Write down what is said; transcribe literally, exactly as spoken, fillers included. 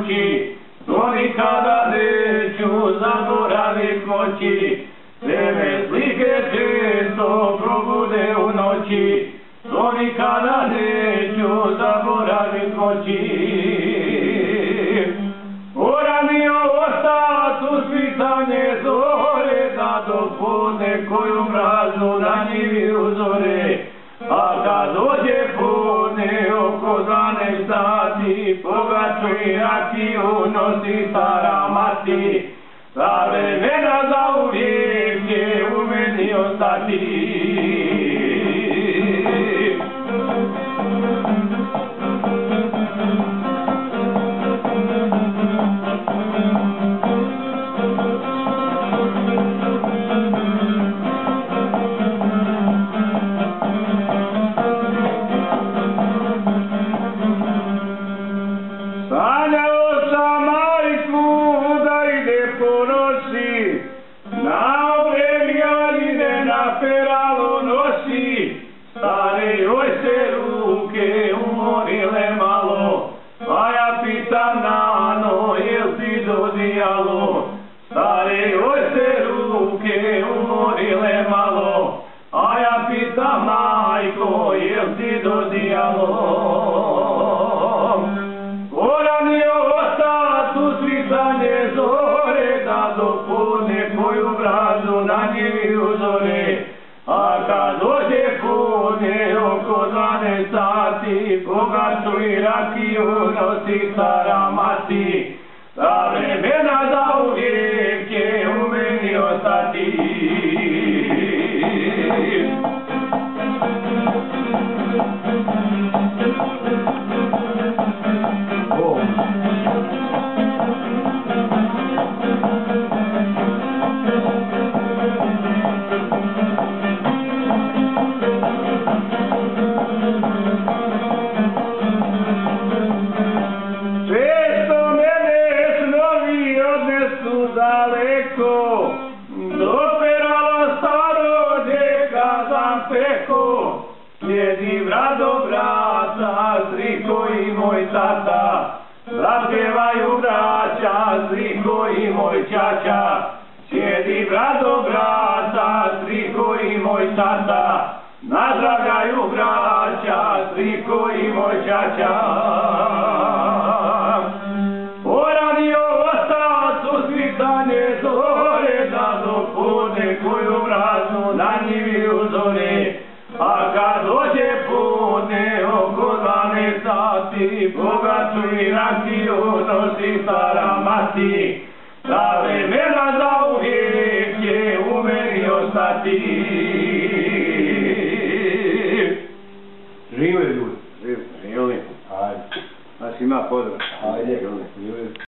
noći, to nikada neću zaboravit moći. Tebe slike često probude u noći, to nikada neću zaboravit moći. Uranio ostat uspitanje zore, da do podne koju mrazu na njivi uzore. A kad dođe podne oko dvanaest sati, pogaču i rakiju nosi stara mati. Ta vremena zauvijek će u meni ostati. Sanjao sam majku da ide po noći, na obremljanine na peralo nosi. Stare joj se ruke umorile malo, a ja pitam nano, jel ti dodijalo? Stare joj se ruke umorile malo, a ja pitam majko, jel ti dodijalo? Uranio ostat usvitanje zore, da do podne koju mrazu na njivi uzore. A kad dođe podne oko dvanaest sati, pogaču i rakiju nosi stara mati. Ta vremena zauvijek će u meni ostati. Često mene snovi odnesu daleko, do perala staro djeka zampeko. Slijedi brado brata, Zriko i moj tata, zapjevaju braća, Zriko i moj čača. Sjedi brado brata, Zriko i moj tata, nazdravljaju braća, Zriko i moj čača. Uranio ostat usvitanje zore, da do podne koju mrazu na njivi uzore. A kad dođe podne oko dvanaest sati, pogaču i rakiju nosi stara mati. Ta vremena zauvijek će u meni ostati.